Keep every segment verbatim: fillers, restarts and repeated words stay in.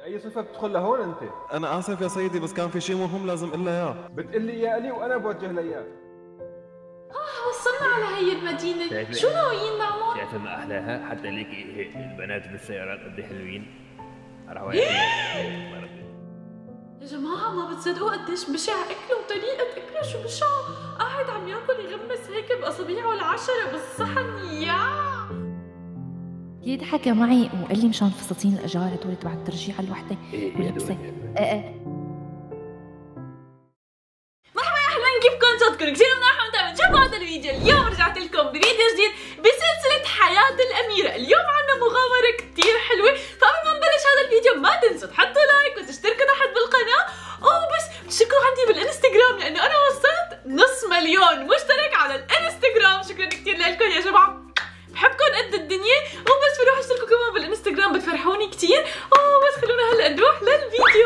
بأي صفة بتدخل لهون أنت؟ أنا آسف يا سيدي بس كان في شيء مهم لازم أقول لها إياه. بتقول لي إياه إلي وأنا بوجه لها إياه. آه وصلنا على هي المدينة، شو ناويين نعمل؟ شايفة ما أحلاها؟ حتى ليك البنات بالسيارات قد إيه حلوين. راح يا جماعة ما بتصدقوا قديش بشع أكله وطريقة أكله شو بشعة. قاعد عم ياكل يغمس هيك بأصابيعه العشرة بالصحن. يا يد حكى معي وقال لي مشان فساتين الأجارة دول تبع الترجيع على الوحدة ولبسة. مرحبا يا أهلين، كيفكم؟ صوتكم كثير منيح ومتابعين. شوفوا هذا الفيديو، اليوم رجعت لكم بفيديو جديد بسلسلة حياة الأميرة. اليوم عنا مغامرة كثير حلوة، فقبل ما نبلش هذا الفيديو ما تنسوا تحطوا لايك وتشتركوا تحت بالقناة. أوه بس تشتركوا عندي بالإنستغرام لأنه أنا وصلت نص مليون مشترك على الإنستغرام. شكرا كثير لكم يا جماعة، بحبكم قد الدنيا. وبس بروح اشتركوا كمان بالإنستغرام بتفرحوني كثير. أوه بس خلونا هلا نروح للفيديو.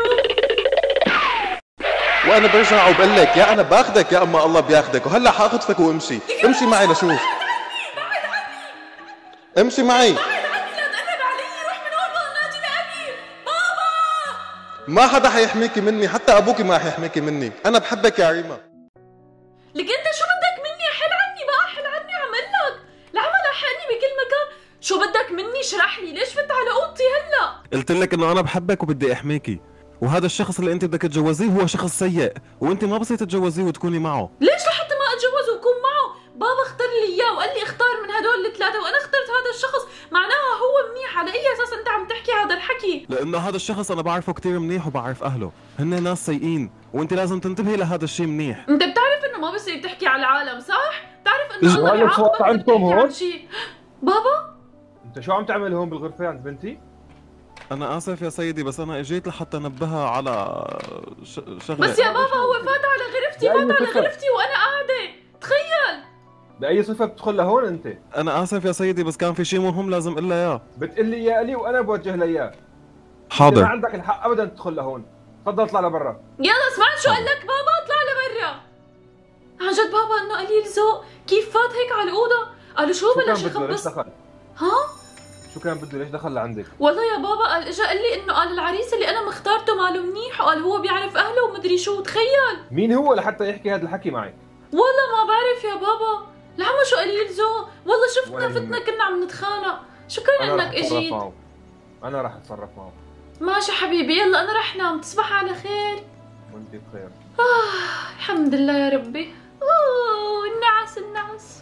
وأنا برجع وبقول لك يا أنا باخدك يا أما الله بياخدك، وهلا حاخطفك وامشي، امشي معي لشوف. بعد عني، امشي معي. بعد عني، لا تقرب علي. روح من هون بابا، ناجي لأبي. بابا ما حدا حيحميكي مني، حتى أبوكي ما حيحميكي مني، أنا بحبك يا عريمة. لك انت شو بدك مني؟ حل عني بقى، حل عني. عملك العمى لاحقني بكل مكان. شو بدك مني؟ اشرح لي. ليش فت على اوضتي هلا؟ قلت لك إنه أنا بحبك وبدي أحميكي، وهذا الشخص اللي أنت بدك تتجوزيه هو شخص سيء، وأنت ما بصير تتجوزيه وتكوني معه. ليش لحتى ما اتجوز واكون معه؟ بابا اختار لي اياه وقال لي اختار من هدول الثلاثه وانا اخترت هذا الشخص، معناها هو منيح. على اي اساس انت عم تحكي هذا الحكي؟ لأنه هذا الشخص أنا بعرفه كتير منيح وبعرف أهله، هن ناس سيئين، وأنت لازم تنتبهي لهذا الشيء منيح. انت بتعرف انه ما بصير تحكي على العالم، صح؟ بتعرف انه الله وهلا صوت عندكم هون؟ بابا أنت شو عم تعمل هون بالغرفة عند بنتي؟ أنا آسف يا سيدي بس أنا إجيت لحتى أنبهها على ش... شغلة. بس يا بابا هو فات على غرفتي، فات على غرفتي وانا قاعده. تخيل. بأي صفة بتدخل لهون أنت؟ أنا آسف يا سيدي بس كان في شيء مهم لازم أقول لها إياه. بتقول لي إياه إلي وأنا بوجه لها إياه. حاضر. ما عندك الحق أبدا تدخل لهون، تفضل اطلع لبرا. يلا سمعت شو قال لك بابا؟ اطلع لبرا. عن جد بابا انه قليل ذوق، كيف فات هيك على الاوضه؟ قالوا شو بلش يخبص. ها؟ شو كان بده؟ ليش دخل لعندك؟ والله يا بابا قال اجى قال لي انه قال العريس اللي انا مختارته ماله منيح، وقال هو بيعرف اهله ومدري شو. تخيل. مين هو لحتى يحكي هذا الحكي معك؟ والله ما بعرف يا بابا. العمى شو قليل ذوق، والله شفتنا فتنا كنا عم نتخانق. شكرا انك اجيت. انا راح اتصرف معه. ماشي حبيبي، يلا انا رح نام. تصبح على خير. وانت بخير. آه الحمد لله يا ربي. اوه النعس النعس.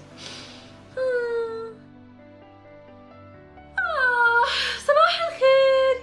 آه صباح الخير.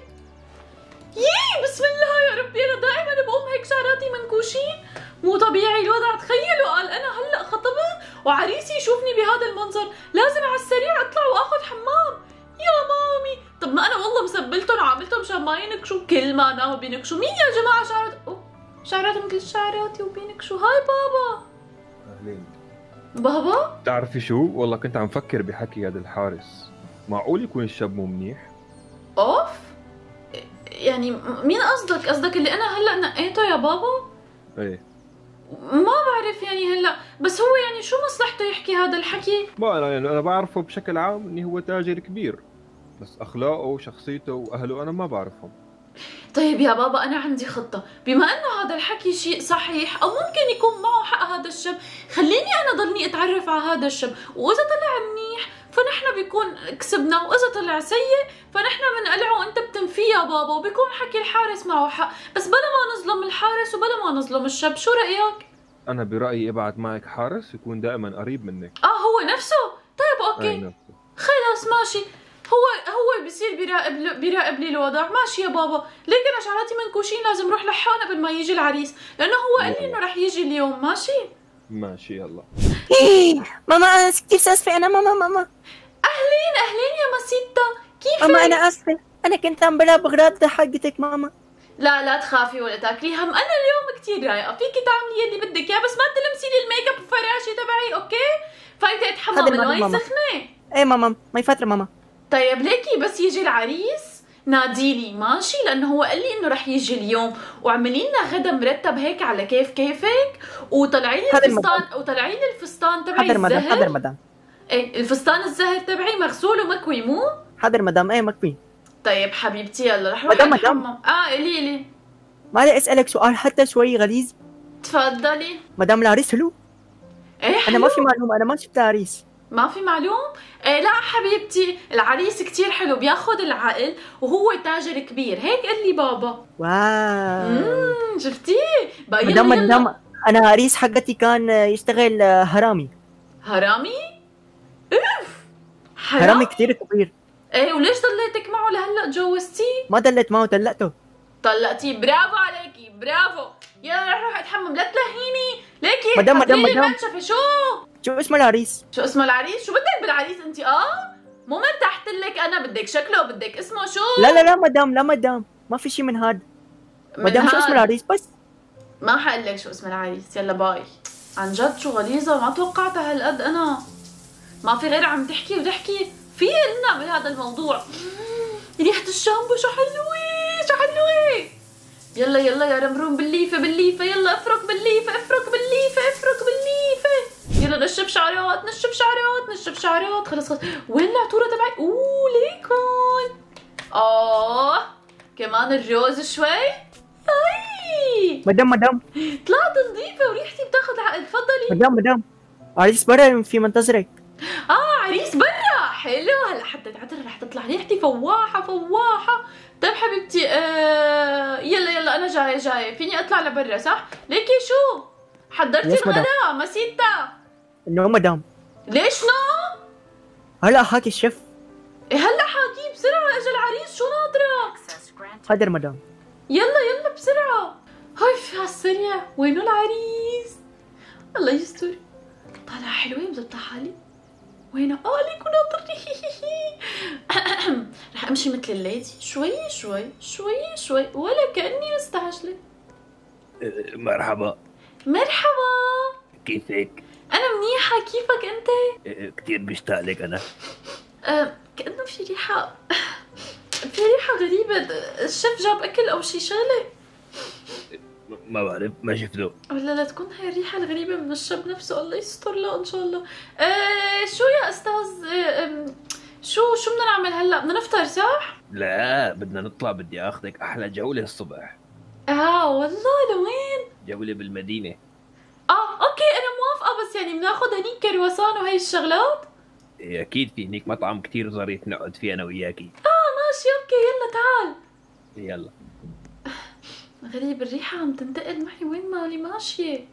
يي بسم الله يا ربي. انا دائما بقوم هيك شعراتي منكوشين، مو طبيعي الوضع. تخيلوا قال انا هلا خطبت وعريسي يشوفني بهذا المنظر، لازم على السريع اطلع واخذ حمام. يا مامي طب ما انا والله مسبلتهم وعاملتهم مشان ما ينكشوا. كل ما ناموا بينكشوا. مين يا جماعه شعرات؟ اوه شعرات مثل شعراتي وبينكشوا. هاي بابا. اهلين بابا. بتعرفي شو؟ والله كنت عم فكر بحكي هذا الحارس، معقول يكون الشاب مو منيح؟ اوف يعني مين قصدك؟ قصدك اللي انا هلا نقيته يا بابا؟ ايه ما بعرف يعني هلا، بس هو يعني شو مصلحته يحكي هذا الحكي؟ ما انا يعني انا بعرفه بشكل عام انه هو تاجر كبير، بس اخلاقه وشخصيته واهله انا ما بعرفهم. طيب يا بابا انا عندي خطه، بما انه هذا الحكي شيء صحيح او ممكن يكون معه حق هذا الشاب، خليني انا ضلني اتعرف على هذا الشاب، واذا طلع منيح فنحن بيكون كسبنا، واذا طلع سيء فنحن بنقلعه وانت بتنفيه يا بابا، وبيكون حكي الحارس معه حق. بس بلا ما نظلم الحارس وبلا ما نظلم الشاب. شو رايك؟ انا برايي ابعت معك حارس يكون دائما قريب منك. اه هو نفسه؟ طيب اوكي خلاص ماشي. هو هو بصير بيراقب بيراقب لي الوضع. ماشي يا بابا. ليك انا شعراتي منكوشين، لازم اروح لحقهم قبل ما يجي العريس، لانه هو قال لي انه رح يجي اليوم. ماشي ماشي يلا. ماما انا كثير اسفه. انا ماما ماما اهلين اهلين يا ماسيتا، كيفك؟ ماما انا اسفه، انا كنت عم بلعب بغراض حقتك ماما. لا لا تخافي ولا تاكلي هم، انا اليوم كثير رايقه، فيكي تعملي اللي بدك اياه، بس ما تلمسي لي الميك اب والفراشه تبعي. اوكي فايته اتحمم المي سخنه. ايه ماما مي فتره ماما. طيب ليكي بس يجي العريس ناديلي ماشي، لانه هو قال لي انه رح يجي اليوم، واعملي لنا غدا مرتب هيك على كيف كيفك، وطلعي لي الفستان وطلعي لي الفستان تبعي الزهر. حاضر مدام حاضر مدام. ايه الفستان الزهر تبعي مغسول ومكوي مو؟ حاضر مدام. ايه مكوي. طيب حبيبتي يلا رح روح مدام اتحمم. مدام اه قولي لي. ما لي اسالك سؤال حتى شوي غليظ؟ تفضلي. مدام العريس حلو؟ ايه حلو. انا ما في معلومه، انا ما شفت عريس. ما في معلوم؟ ايه لا حبيبتي، العريس كتير حلو، بياخد العقل وهو تاجر كبير، هيك قال لي بابا. واو. امم شفتيه؟ بقى يلا مدام يلا. مدام انا عريس حقتي كان يشتغل هرامي. هرامي؟ اف حرام؟ هرامي كتير كبير. ايه وليش ضليتك معه لهلا تجوزتيه؟ ما دلت معه دلقته. طلقتيه، برافو عليكي برافو. يلا رح روح اتحمم لا تلهيني، ليكي مدام مدام حضري مدام المنشفة. شو؟ شو اسم العريس؟ شو اسمه العريس؟ شو بدك بالعريس انت؟ اه مو مرتحت لك انا، بدك شكله بدك اسمه شو؟ لا لا لا مدام لا مدام ما في شي من هاد. من مدام شو هاد. اسم العريس بس؟ ما حقول لك شو اسم العريس، يلا باي. عن جد شو غليظة، ما توقعتها هالقد انا. ما في غير عم تحكي وتحكي، في لنا بهذا الموضوع. ريحة الشامبو شو حلوة شو حلوة. يلا يلا يا رمروم بالليفة بالليفة، يلا افرك بالليفة افرك بالليفة افرك بالليفة. يلا نشف شعرات نشف شعرات نشف شعرات. خلص خلص. وين العطورة تبعي؟ اوه ليكون. اه كمان الروز شوي. اي مدام مدام طلعت نظيفة وريحتي بتاخذ عقل. تفضلي. مدام مدام عريس برا في منتظرك. اه عريس برا. حلو هلا حتى تعترف رح تطلع ريحتي فواحة فواحة. طيب حبيبتي آه يلا يلا انا جاية جاية، فيني اطلع لبرا صح؟ ليكي شو؟ حضرتي يس مدام. الغداء مسيتا؟ نو مدام ليش نو؟ هلا حاكي الشيف. إيه هلا حاكي بسرعة، اجى العريس شو ناطرة؟ حاضر مدام. يلا يلا بسرعة. هاي في هالسريع. وينو العريس؟ الله يستر. طالعة حلوة مزبطة حالي. وينه؟ اه ليكو ناطرني. رح امشي مثل الليدي شوي شوي شوي شوي ولا كأني مستعجلة. مرحبا. مرحبا. كيفك؟ انا منيحة، كيفك انت؟ كتير بشتاق لك انا. أه كأنه في ريحة في ريحة غريبة. الشيف جاب اكل او شي شغلة. ما بعرف ما شفته. ولا لا تكون هاي الريحة الغريبة من الشاب نفسه، الله يستر له ان شاء الله. أه شو يا استاذ؟ أه شو شو بدنا نعمل هلا؟ بدنا نفطر صح؟ لا بدنا نطلع، بدي اخذك احلى جولة الصبح. اه والله لوين؟ جولة بالمدينة. اه اوكي انا موافقة، بس يعني بناخذ هنيك كرواسون وهي الشغلات؟ إيه اكيد في هنيك مطعم كتير ظريف نقعد فيه انا وياكي. اه ماشي اوكي يلا تعال. يلا. غريب الريحة عم تنتقل معي وين مالي ماشية.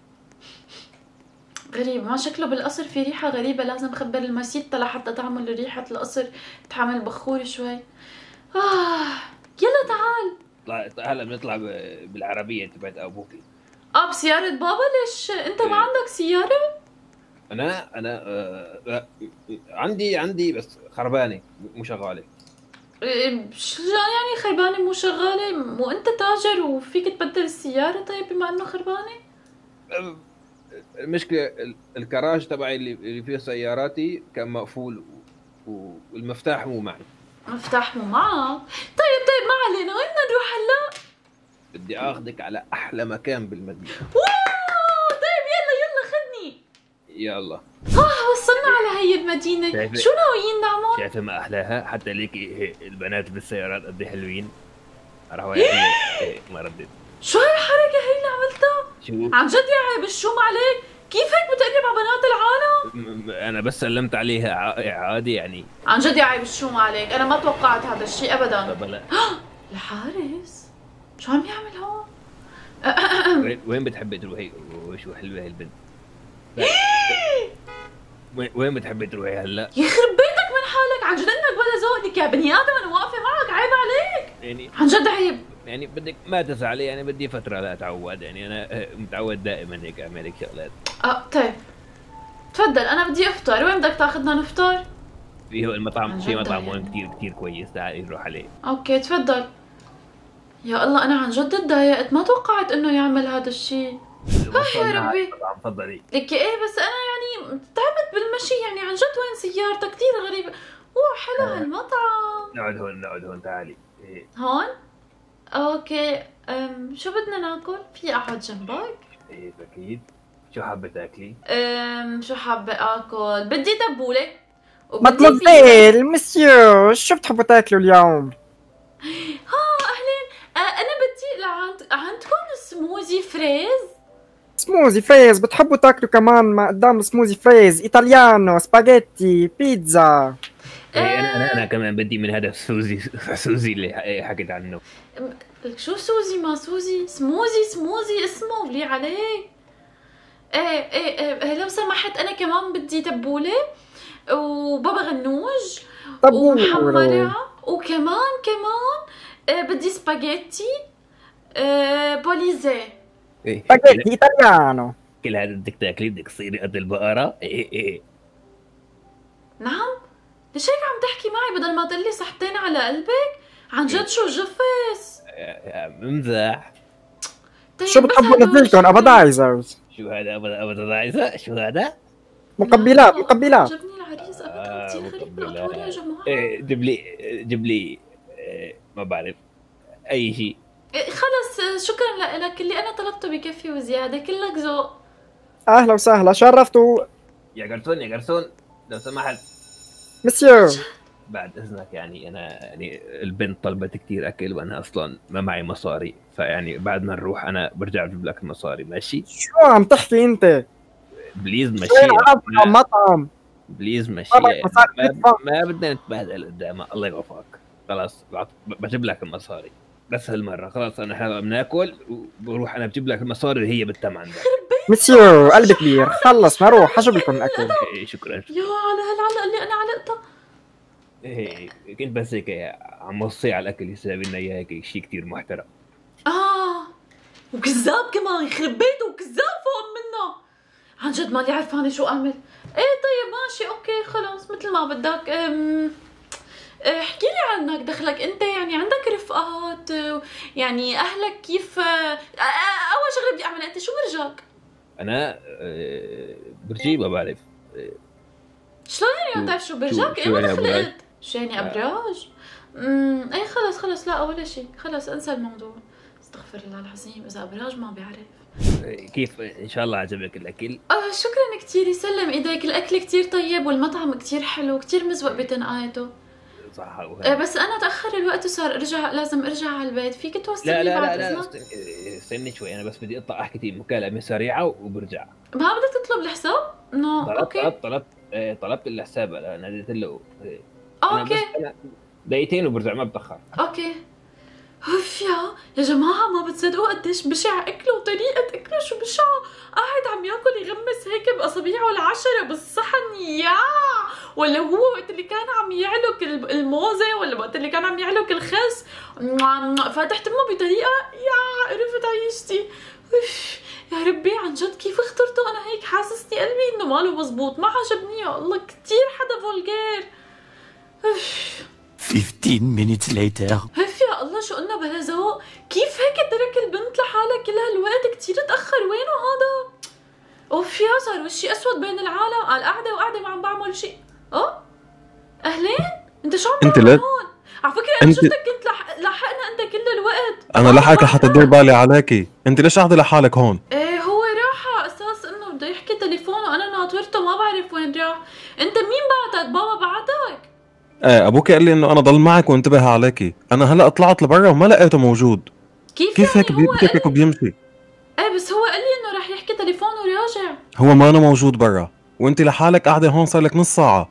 غريب، ما شكله بالقصر في ريحة غريبة، لازم اخبر المسيطة لحتى تعمل ريحة القصر تعمل بخور شوي. آه يلا تعال. طلع هلا بنطلع ب- بالعربية تبعت ابوكي. اه بسيارة بابا؟ ليش انت ما عندك سيارة؟ انا انا آه لا عندي عندي بس خربانة مو شغالة. إيه، شو يعني خربانة مو شغالة؟ مو انت تاجر وفيك تبدل السيارة طيب بما انه خربانة؟ آه، المشكلة ال- الكراج تبعي اللي اللي فيه سياراتي كان مقفول و- والمفتاح مو معي. مفتاح مو معك؟ طيب طيب ما علينا، وين بدنا نروح هلا؟ بدي اخذك على احلى مكان بالمدينة. واو طيب يلا يلا خدني. يلا. اه وصلنا على هي المدينة، شايفة؟ شو ناويين نعمل؟ شايفة ما احلاها؟ حتى ليكي البنات بالسيارات قد إيه حلوين. راحوا يعني إيه، ما ردت. شو هاي الحركة هي اللي عملتها؟ شو؟ عن جد يا عيب الشوم عليك، كيف هيك بتقرب على بنات العالم؟ م- م- انا بس سلمت عليها ع- عادي يعني. عن جد يا عيب الشوم عليك، انا ما توقعت هذا الشيء ابدا. طب لا. الحارس شو عم يعمل هون؟ وين وين بتحبي تروحي؟ وشو حلوة هاي البنت. لا. وين وين بتحبي تروحي هلا؟ يخرب بيتك من حالك، عن جد انك بلا ذوق لك يا بني ادم، انا واقفه معك عيب عليك. يعني عن جد عيب. يعني بدك ما تزعلي، يعني بدي فترة لا اتعود، يعني انا متعود دائما هيك اعمل هيك شغلات. اه طيب تفضل انا بدي افطر، وين بدك تاخذنا نفطر؟ في هو المطعم عن في جد مطعم يعني. هون كثير كثير كويس، تعالي نروح عليه. اوكي تفضل. يا الله انا عن جد تضايقت، ما توقعت انه يعمل هذا الشيء. يا ربي. طبعا تفضلي. لك ايه بس انا يعني تعبت بالمشي، يعني عن جد وين سيارتك كثير غريبة. اوه حلو هالمطعم. نقعد هون نقعد هون تعالي. إيه. هون؟ اوكي أم شو بدنا ناكل؟ في اقعد جنبك؟ ايه اكيد. شو حابة تاكلي؟ أم شو حابة اكل؟ بدي تبولة مطلب ايه المسيو؟ شو بتحبوا تاكلوا اليوم؟ ها اهلين. آه انا بدي لعند عندكم سموزي فريز؟ سموزي فريز بتحبوا تاكلوا كمان ما قدام السموزي فريز؟ ايطاليانو، سباجيتي، بيتزا. إيه انا انا انا كمان بدي من هذا سوزي سوزي اللي حكيت عنه. شو سوزي ما سوزي؟ سموزي سموزي اسمه بلي عليه. ايه ايه ايه لو سمحت انا كمان بدي تبولة وبابا غنوج ومحمرة وكمان كمان آه بدي سباجيتي آه بوليزي. إيه سباجيتي ايطاليانو. كل هذا بدك تاكلي بدك تصيري قد البقرة. ايه ايه نعم؟ ليش هيك عم تحكي معي بدل ما تقلي صحتين على قلبك؟ عن جد شو جفس؟ بمزح. طيب شو بتحبوا نزلكم ابدايزرز؟ شو هذا ابدا ابدا عايزة؟ شو هذا؟ مقبلات مقبلات. عجبني العريس ابدا كثير غريب مقبلات. الاطوار يا جماعه. إيه جيب لي جيب لي إيه ما بعرف اي شيء. إيه خلص شكرا لك، اللي انا طلبته بكفي وزياده، كلك ذوق. اهلا وسهلا شرفتوا. يا جرسون يا جرسون لو سمحت مسيو. بعد اذنك، يعني انا يعني البنت طلبت كثير اكل وانا اصلا ما معي مصاري، فيعني بعد ما نروح انا برجع اجيب لك المصاري. ماشي؟ شو عم تحكي انت؟ بليز مشي وين مطعم؟ بليز مشي. طبعاً مصاري ما, تدفع. ما بدنا نتبهدل قدامها. الله يوفقك. خلاص بجيب لك المصاري بس هالمره. خلاص انا احنا بناكل وبروح انا بجيب لك المصاري اللي هي بتتم عندك. مسيو قلبي كبير. خلص ما اروح اجيب لكم الاكل. إيه شكرا. يا على هالعلقه اللي انا علقتها. إيه كنت بس هيك عم وصي على الاكل يساوي لنا اياه هيك شيء كثير محترم. اه وكذاب كمان، يخرب بيته وكذاب فوق منه. عن جد مالي عرفانه شو اعمل. ايه طيب ماشي اوكي خلاص مثل ما بدك. أم... احكي لي عنك، دخلك انت يعني عندك رفقات يعني اهلك كيف؟ اول شغله بدي اعملها انت شو برجاك؟ انا برجي ما بعرف. شلون يعني ما بتعرف شو برجاك؟ ايه ما دخلت. شو يعني ابراج؟ امم اي خلص خلص لا ولا شيء، خلص انسى الموضوع. استغفر الله العظيم اذا ابراج ما بيعرف. كيف ان شاء الله عجبك الاكل؟ اه شكرا كثير، يسلم ايديك، الاكل كثير طيب والمطعم كثير حلو، كثير مزوق بتنقايته. صح. أه بس انا تاخر الوقت وصار ارجع، لازم ارجع على البيت. فيك توصلني لا لا بعد لا اذنك؟ لا استني شوي، انا بس بدي اقطع احكي مكالمه سريعه وبرجع. ما بدك تطلب الحساب؟ نو طلبت اوكي طلبت طلبت إيه طلبت الحساب. انا ناديت له. إيه. اوكي أنا دقيقتين وبرجع ما بتاخر. اوكي. اوف يا يا جماعه ما بتصدقوا قديش بشع اكله وطريقه اكله شو بشعه. قاعد عم ياكل يغمس هيك باصابعه العشره بالصحن يا، ولا هو وقت اللي كان عم يعلق الموزه ولا وقت اللي كان عم يعلق الخس فاتح تمه بطريقه يا عرفت عيشتي. يا ربي عن جد كيف اخترته انا هيك؟ حاسسني قلبي انه ماله مزبوط، ما عجبني يا الله، كثير حدا فولجير. خمستاشر minutes later. هف يا الله شو قلنا بلا ذوق. كيف هيك ترك البنت لحالها كل هالوقت؟ كثير تاخر. وينه هذا؟ اوف يا صار وشي اسود بين العالم. قال قاعده وقاعده ما عم بعمل شيء. اه اهلين انت شو عم انت تعمل لا هون؟ على فكره انا انت... شفتك كنت لح... لحقنا انت كل الوقت. انا لحقك لحتى تدير بالي عليكي. انت ليش قاعده لحالك هون؟ ايه هو راح على اساس انه بده يحكي تليفون وانا ناطرته ما بعرف وين راح. انت مين بعتك؟ بابا بعتك؟ ايه ابوكي قال لي انه انا ضل معك وانتبه عليكي. انا هلا طلعت لبرا وما لقيته موجود. كيف كيف يعني هيك بيترك وبيمشي؟ ايه بس هو قال لي انه رح يحكي تليفون وراجع. هو ما أنا موجود برا وانت لحالك قاعده هون صار لك نص ساعه.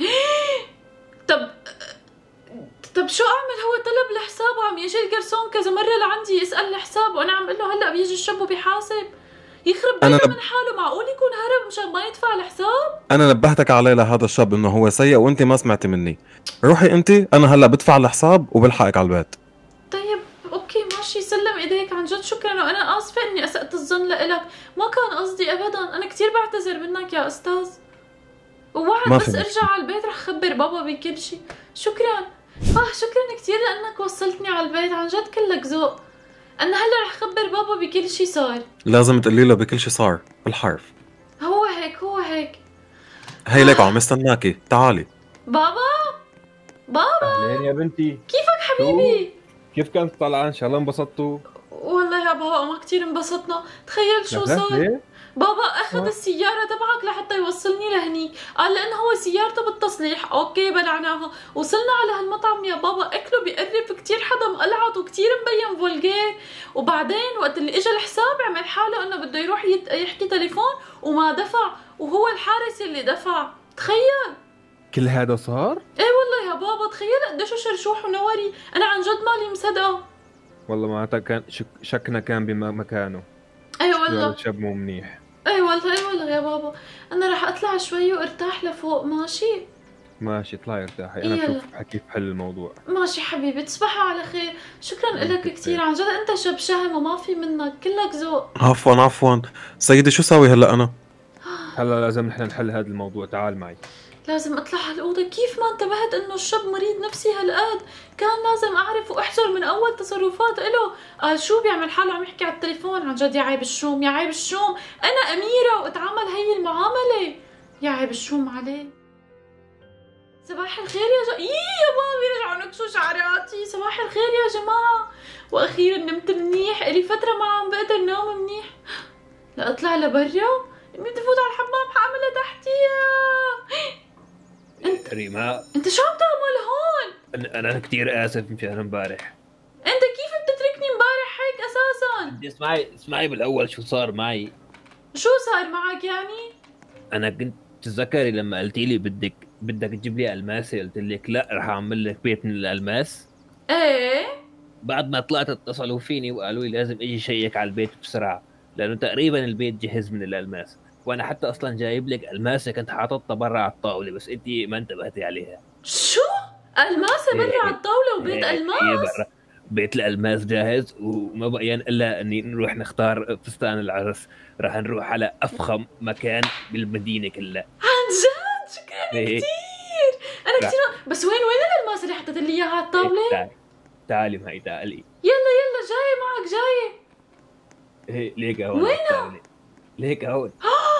طب طب شو اعمل؟ هو طلب الحساب وعم يجي الجرسون كذا مره لعندي يسال الحساب وانا عم اقول له هلا بيجي الشاب وبيحاسب. يخرب بيته نب... من حاله. معقول يكون هرب مشان ما يدفع الحساب؟ انا نبهتك عليه لهذا الشاب انه هو سيء وانت ما سمعتي مني. روحي انت، انا هلا بدفع الحساب وبلحقك على البيت. طيب اوكي ماشي، سلم ايديك عن جد شكرا، وانا اسفه اني اسأت الظن لإلك، ما كان قصدي ابدا، انا كثير بعتذر منك يا استاذ. ووعد بس ارجع على البيت رح خبر بابا بكل شيء. شكرا اه شكرا كثير لانك وصلتني على البيت، عن جد كلك ذوق. انا هلا رح خبر بابا بكل شيء صار. لازم تقولي له بكل شيء صار بالحرف. هو هيك هو هيك. هي ليك عم يستناكي، تعالي. بابا بابا اهلين يا بنتي. كيفك حبيبي؟ كيف كانت طالعه؟ ان شاء الله انبسطتوا. والله يا بابا ما كثير انبسطنا. تخيل شو صار؟ بابا اخذ السيارة تبعك لحتى يوصلني لهنيك، قال لانه هو سيارته بالتصليح. اوكي بلعناها. وصلنا على هالمطعم يا بابا، اكله بيقرف كتير، حدا مقلعط وكتير مبين فولجير. وبعدين وقت اللي اجى الحساب عمل حاله انه بده يروح يحكي تليفون وما دفع، وهو الحارس اللي دفع. تخيل كل هذا صار؟ ايه والله يا بابا، تخيل قديش شرشوح ونوري، انا عن جد مالي مصدقه. والله معناتها كان شك... شكنا كان بمكانه. اي والله شاب مو منيح. اي والله اي والله يا بابا، انا راح اطلع شوي وارتاح لفوق. ماشي ماشي اطلعي ارتاحي، انا يلا. بشوف كيف حل الموضوع. ماشي حبيبي، تصبحوا على خير. شكرا لك كثير عن جد، انت شاب شهم وما في منك، كلك ذوق. عفوا عفوا سيدي، شو ساوي هلا انا؟ هلا لازم نحن نحل هذا الموضوع، تعال معي. لازم اطلع هالأوضة، كيف ما انتبهت انه الشاب مريض نفسي هالقد؟ كان لازم اعرف واحذر من اول تصرفات له. قال شو بيعمل حاله عم يحكي على التليفون؟ عن جد يا عيب الشوم، يا عيب الشوم، انا اميرة واتعامل هي المعاملة، يا عيب الشوم عليه. صباح الخير يا جماعة. يا بابي رجعوا نكشوا شعراتي. صباح الخير يا جماعة، واخيرا نمت منيح، الي فترة ما عم بقدر نام منيح. لا اطلع لبرا، بدي فوت على الحمام حاعملها تحتيها. انت ريما، انت شو عم تعمل هون؟ انا انا كثير اسف مشان امبارح. انت كيف بتتركني امبارح هيك اساسا؟ بدي اسمعي اسمعي بالاول شو صار معي. شو صار معك يعني؟ انا كنت تتذكري لما قلتي لي بدك بدك تجيب لي الماسه، قلت لك لا رح اعمل لك بيت من الالماس. ايه بعد ما طلعت اتصلوا فيني وقالوا لي لازم اجي شيك على البيت بسرعه، لانه تقريبا البيت جهز من الالماس، وانا حتى اصلا جايب لك الماسه كنت حاططها برا على الطاوله بس انت ما انتبهتي عليها. شو؟ الماسه برا على الطاوله وبيت الماس؟ برا بيت الالماس جاهز، وما بقي الا اني نروح نختار فستان العرس. راح نروح على افخم مكان بالمدينه كلها. عن جد شكرا كثير، انا كثير. بس وين وين الالماس اللي حطيت لي اياها على الطاوله؟ تعالي تعالي معي تعالي. يلا يلا جاي معك جاي. ايه ليك هون. وينه؟ ليك هون.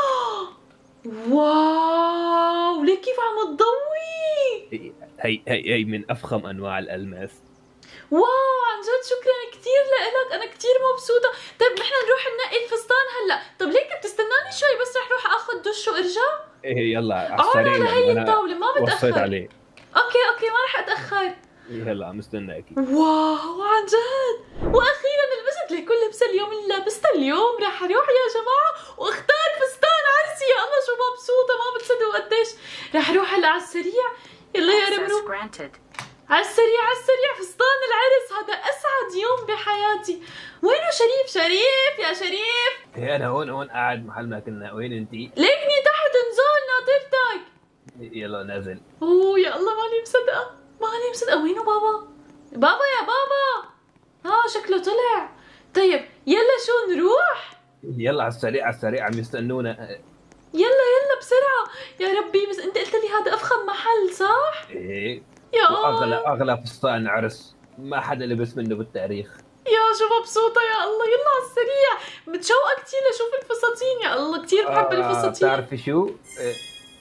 واو ليك كيف عم تضوي. هي هي هي من افخم انواع الالماس. واو عن جد شكرا كثير لك، انا كثير مبسوطه. طيب نحن نروح ننقي الفستان هلا. طب ليك بتستناني شوي بس رح اروح اخذ دش وارجع؟ ايه يلا على السريع. على هي الطاوله ما بتاخر. وصيت عليه. اوكي اوكي ما رح اتاخر. يلا عم استناكي. واو عن جد، واخيرا لبست لي كل لبسه اليوم اللي لبستها اليوم. رح اروح يا جماعه واختار فستان عرسي، يا الله شو مبسوطه ما بتصدقوا قديش. رح اروح هلا على السريع. يلا يا رمرو على السريع على السريع، فستان العرس هذا اسعد يوم بحياتي. وينه شريف؟ شريف يا شريف. ايه انا هون هون قاعد محل ما كنا. وين انتي؟ ليكني تحت نزول ناطرتك. يلا نازل. اوه يا الله ماني مصدقه ماني مصدقه. وينه بابا؟ بابا يا بابا. اه شكله طلع. طيب يلا شو نروح؟ يلا على السريع على السريع عم يستنونا. يلا يلا بسرعه يا ربي. بس انت قلت لي هذا افخم محل صح؟ ايه يا اغلى اغلى فستان عرس ما حدا لبس منه بالتاريخ. يا شو مبسوطه يا الله. يلا على السريع، متشوقه كثير لشوف الفساتين. يا الله كثير بحب آه الفساتين. بتعرفي شو؟ إيه.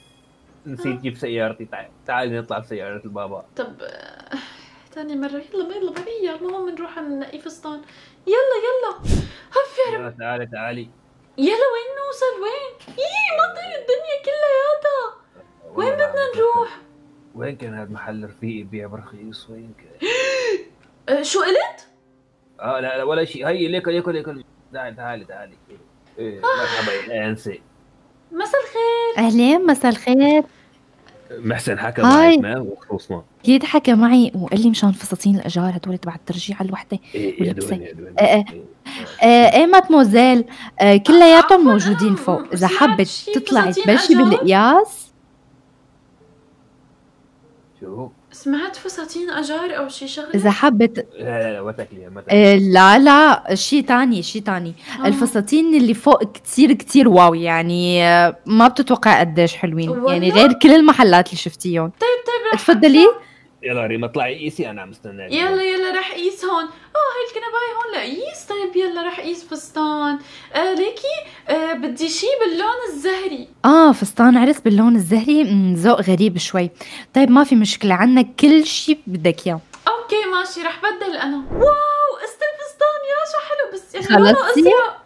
نسيت جيب سيارتي. تعالي تعالي نطلع بسيارة البابا. طب آه، ثاني مرة. يلا يلا بعيا، المهم نروح نلاقي فستان. يلا يلا هف يا رب. تعالي تعالي. يلا وين نوصل؟ وين؟ يي ما طير الدنيا كلياتها. وين بدنا نروح؟ وين كان هذا محل رفيقي ببيع برخيص؟ وين كان؟ أه شو قلت؟ اه لا لا ولا شيء. هي ليك ليك ليك. تعالي تعالي تعالي. ايه مرحبا يا انسي. مساء الخير. اهلين مساء الخير. محسن حكى هاي. معك ما وخلصنا. اكيد حكى معي وقال لي مشان فساتين الاجار هدول تبع الترجيع الوحده. ايه يا دوين يا دوين. ايه ايه ايه مادموزيل، آه كلياتهم موجودين فوق. اذا حبت تطلعي تبلشي بالقياس. شو؟ سمعت فساتين اجار او شي شغله؟ اذا حبت. لا لا لا وتكلي ما آه لا لا شي تاني شي تاني. آه. الفساتين اللي فوق كتير كتير واو يعني، آه ما بتتوقع قديش حلوين والله؟ يعني غير كل المحلات اللي شفتيهم. طيب طيب رح تفضلي. يلا ريما اطلعي قيسي انا عم استناك. يلا يلا رح قيس هون. اه هاي الكنباية هون لقيس. طيب يلا رح قيس فستان. آه ليكي آه بدي شي باللون الزهري. اه فستان عرس باللون الزهري، مم، ذوق غريب شوي. طيب ما في مشكلة، عنا كل شي بدك اياه. اوكي ماشي رح بدل انا. واو قست الفستان يا شو حلو. بس يعني لونه خلصتي؟ ازرق.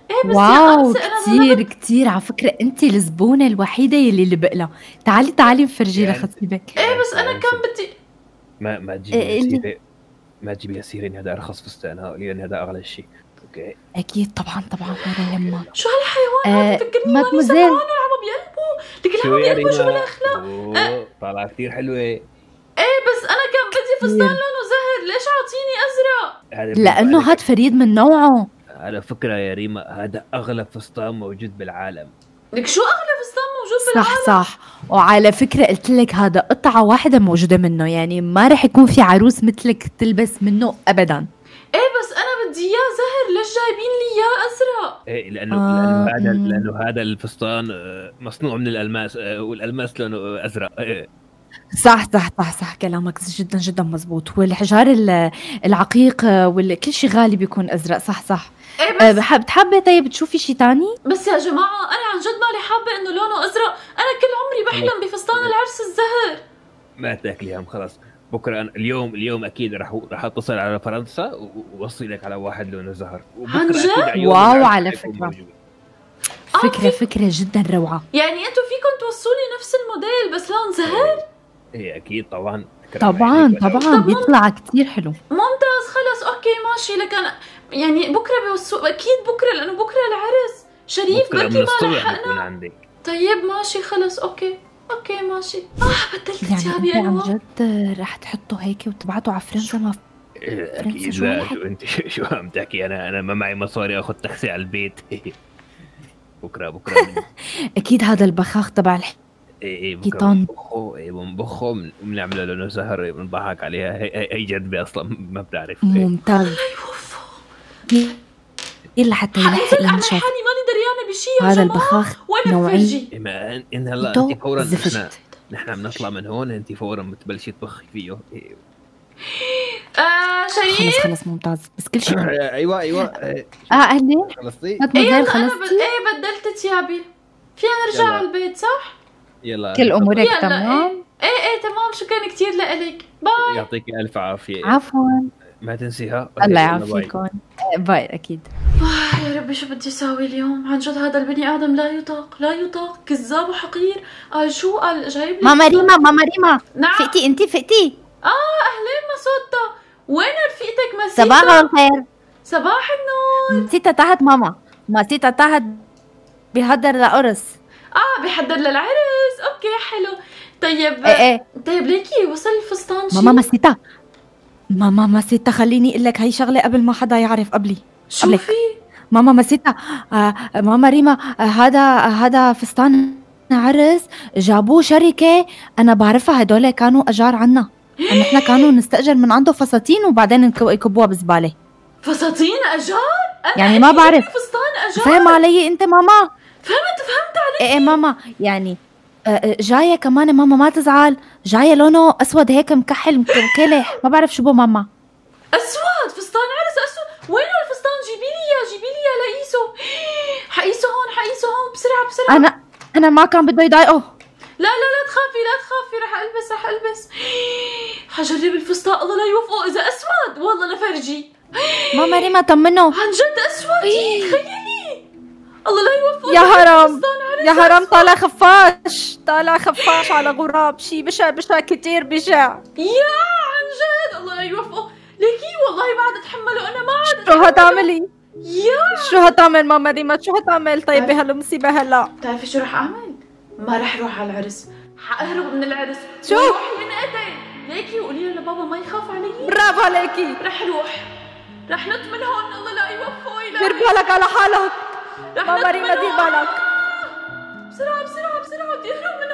ايه بس يا واو أنسة انا كتير كتير على فكرة انت الزبونة الوحيدة يلي لبق لها. تعالي تعالي نفرجي لها يعني- خطيبك. ايه بس انا كان بدي ما ما إيه تجيبي اللي- سيره ما تجيبي سيره ان هذا ارخص فستان، ها لان هذا اغلى شيء. اوكي اكيد طبعا طبعا ولا يهمك. شو هالحيوان آه، هذا؟ بفكرني ماني مادموزيل. سمعانه وعم بيقلبوا، لكن شو عم يا بيقلبوا. شو ريما؟ بالاخلاق؟ أوه، طالعه كثير حلوه. ايه بس انا كان بدي فستان لونه زهر، ليش عاطيني ازرق؟ هذا لانه عليك. هاد فريد من نوعه. على فكره يا ريما هذا اغلى فستان موجود بالعالم. لك شو اغلى فستان موجود بالعالم؟ صح صح. وعلى فكرة قلت لك هذا قطعة واحدة موجودة منه، يعني ما رح يكون في عروس مثلك تلبس منه ابدا. ايه بس انا بدي اياه زهر، ليش جايبين لي اياه ازرق؟ ايه لانه آه، لانه هذا مم. لانه هذا الفستان آه، مصنوع من الالماس، آه، والالماس لونه ازرق. إيه. صح صح صح صح كلامك جدا جدا مزبوط. والحجار ال- العقيق وكل شيء غالي بيكون ازرق. صح صح. ايه أه، بس بح- بتحبي طيب تشوفي شيء تاني؟ بس يا جماعه انا عن جد مالي حابه انه لونه ازرق، انا كل عمري بحلم بفستان العرس الزهر. ما تاكلي هم خلاص. بكره أنا اليوم اليوم اكيد راح راح اتصل على فرنسا ووصي لك على واحد لونه زهر. وبكرة عن جد؟ أكيد على يوم واو، العرس على حيكون فكرة. موجود. آه، فكرة في- فكرة جدا روعة. يعني انتوا فيكم توصوا لي نفس الموديل بس لون زهر؟ ايه اكيد طبعا. فكرة طبعا عليك ولا- طبعا طب بيطلع كتير حلو. ممتاز، خلص اوكي ماشي. لك انا يعني بكره بيوصوا اكيد بكره، لانه بكره العرس شريف، بكره بركي من ما الصبح بكون لحقنا. عندك. طيب ماشي خلص اوكي اوكي ماشي. اه بدلت يعني ثيابي انت عن انا. جد رح تحطه هيك وتبعته على فرنسا؟ ما إيه، فرنسا اكيد. شو لا هالحكي؟ شو انت شو عم تحكي؟ انا انا ما معي مصاري اخذ تاكسي على البيت. بكره بكره من... اكيد هذا البخاخ تبع الح... ايه ايه بكره كيتان. بنبخه. ايه بنبخه وبن- وبنعمله لونه زهر، بنضحك عليها. هي هي, هي جذبه اصلا ما بتعرف. إيه. ممتاز. كثير لحتى هلا يلفق انا المشهد. حالي ماني دريانه بشيء يا هذا جماعه. البخاخ وين نوعي بفرجي؟ إيه ما إن- ان هلا تو انت فورا زفت. نحن نحن بنطلع من هون، انت فورا بتبلشي تبخي فيه. إيه. آه خلص شريف. خلص ممتاز. بس كل شيء ايوه ايوه إيه، اه اهلين خلصتي؟ ايه مادموزيل يلا انا بد... خلصتي؟ ايه بدلت ثيابي، فينا نرجع يلا. على البيت صح؟ يلا كل امورك يلا تمام؟ ايه ايه تمام، شكرا كثير لك، باي. يعطيك الف عافيه. عفوا. ما تنسيها. الله يلا باي. يعافيكم. آه، باي اكيد. آه يا ربي شو بدي اسوي اليوم؟ عن جد هذا البني ادم لا يطاق لا يطاق، كذاب وحقير. قال شو؟ قال جايب لي ماما ريما ماما ريما نعم. فقتي انت فقتي؟ اه اهلين مسوطة، وين رفيقتك مسيطة؟ صباح الخير. صباح النور. مسيطة تحت ماما، مسيطة تحت بيهدر لقرص. اه بيحضر للعرس، اوكي حلو. طيب ايه ايه طيب ليكي وصل الفستان شي؟ ماما مسيطة ماما مسيطة خليني اقول لك هي شغلة قبل ما حدا يعرف قبلي. شو قبلك. في؟ ماما مسيطة آه ماما ريما آه هذا هذا فستان عرس جابوه شركة أنا بعرفها، هدول كانوا أجار عنا. نحن كانوا نستأجر من عنده فساتين وبعدين نك- يكبوها بزبالة. فساتين اجار؟ أنا يعني ما أكيد بعرف. فستان اجار. فهم علي أنت ماما؟ فهمت فهمت عليك. إيه إيه ماما يعني آه، آه، جاية كمان ماما ما تزعل، جاية لونه أسود هيك مكحل مك- مكلح ما بعرف شو بو ماما. اسود، فستان عرس اسود. وين الفستان؟ جيبي لي اياه جيبي لي اياه لقيسه. حقيسه هون حقيسه هون بسرعه بسرعه. أنا أنا ما كان بده يضايقه. لا لا لا تخافي لا تخافي، رح البس رح البس. حجرب الفستان، الله لا يوفقه اذا اسود والله لفرجي. ماما ريما طمنه. عن جد اسود، تخيلي. الله لا يوفقه. يا إذا هرم فستان عرس يا هرم أسود. طالع خفاش طالع خفاش على غراب، شي بشع بشع كتير بشع. يا عن جد الله لا يوفقه. ليكي والله ما عاد اتحمله، انا ما عاد شو هتعملي؟ يا شو هتعمل ماما ريما؟ شو هتعمل طيب بهالمصيبة هلا؟ بتعرفي شو رح اعمل؟ ما رح روح على العرس، حاهرب من العرس. شو؟ روح ينقتل. ليكي وقولي له لبابا ما يخاف علي. برافو عليكي. رح روح، رح نط من هون، الله لا يوفقه دير إلهي. بالك على حالك رح ماما نط ريما، من دير هون. بالك. بسرعة بسرعة بسرعة بدي اهرب من